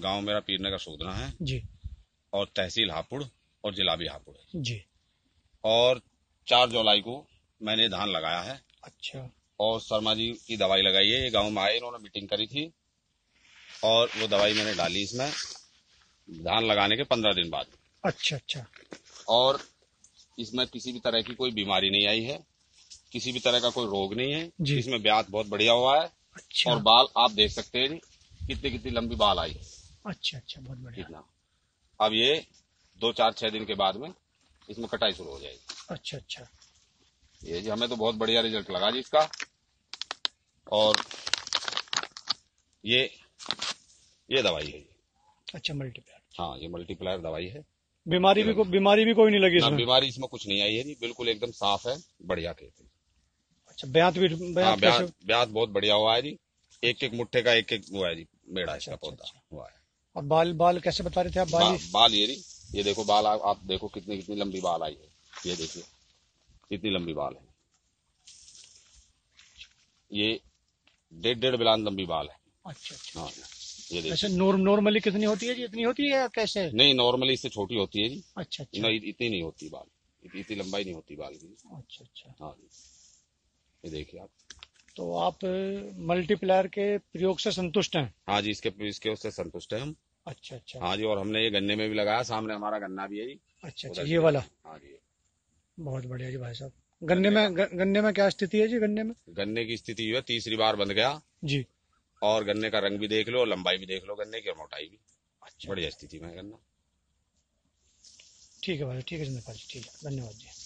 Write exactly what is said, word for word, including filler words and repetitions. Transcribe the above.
गांव मेरा पीरनगर सूदना है जी। और तहसील हापुड़ और जिला भी हापुड़ है जी। और चार जुलाई को मैंने धान लगाया है। अच्छा। और शर्मा जी की दवाई लगाई है। ये गांव में आए, इन्होंने मीटिंग करी थी और वो दवाई मैंने डाली इसमें धान लगाने के पंद्रह दिन बाद। अच्छा अच्छा। और इसमें किसी भी तरह की कोई बीमारी नहीं आई है, किसी भी तरह का कोई रोग नहीं है जी। इसमें ब्याज बहुत बढ़िया हुआ है। अच्छा। और बाल आप देख सकते हैं जी कितनी कितनी लंबी बाल आई है। अच्छा अच्छा, बहुत बढ़िया। कितना अब ये दो चार छह दिन के बाद में इसमें कटाई शुरू हो जाएगी। अच्छा अच्छा। ये जी हमें तो बहुत बढ़िया रिजल्ट लगा जी इसका। और ये ये दवाई है जी। अच्छा, मल्टीप्लायर। हाँ, ये मल्टीप्लायर दवाई है। बीमारी भी को, बीमारी भी कोई नहीं लगी ना, इसमें? बीमारी इसमें कुछ नहीं आई है जी, बिल्कुल एकदम साफ है, बढ़िया खेत है। अच्छा, ब्यात भी ब्यात हाँ, कैसे? ब्यात ब्यात बहुत बढ़िया हुआ है जी। एक एक मुट्ठे का एक एक हुआ है जी मेढ़ा। अच्छा, इसका अच्छा, पौधा अच्छा। हुआ है। और बाल बाल कैसे बता रहे थे आप? बाल बा, बाल ये जी, ये देखो बाल आप, आप देखो कितनी कितनी लंबी बाल आई है। ये देखिए कितनी लंबी बाल है। ये डेढ़ डेढ़ बिलान लंबी बाल है। अच्छा अच्छा। हाँ, ये देखिए। वैसे नॉर्म नॉर्मली कितनी होती है जी? इतनी होती है या कैसे? नहीं, नॉर्मली इससे छोटी होती है जी। अच्छा अच्छा। नहीं, इतनी नहीं होती बाल, इतनी लंबाई नहीं होती बाल की। अच्छा अच्छा। हाँ जी, ये देखिए आप। तो आप मल्टीप्लायर के प्रयोग से संतुष्ट हैं? हाँ जी, इसके इसके उससे संतुष्ट है हम। अच्छा अच्छा। हाँ जी, और हमने ये गन्ने में भी लगाया, सामने हमारा गन्ना भी है जी। अच्छा अच्छा, ये वाला? हाँ जी, बहुत बढ़िया जी भाई साहब। गन्ने में ग, गन्ने में क्या स्थिति है जी? गन्ने में गन्ने की स्थिति जो है तीसरी बार बंध गया जी। और गन्ने का रंग भी देख लो, लंबाई भी देख लो गन्ने की और मोटाई भी। अच्छा, बढ़िया स्थिति में है गन्ना। ठीक है भाई, ठीक है चंद्रपाल जी, ठीक है, धन्यवाद जी।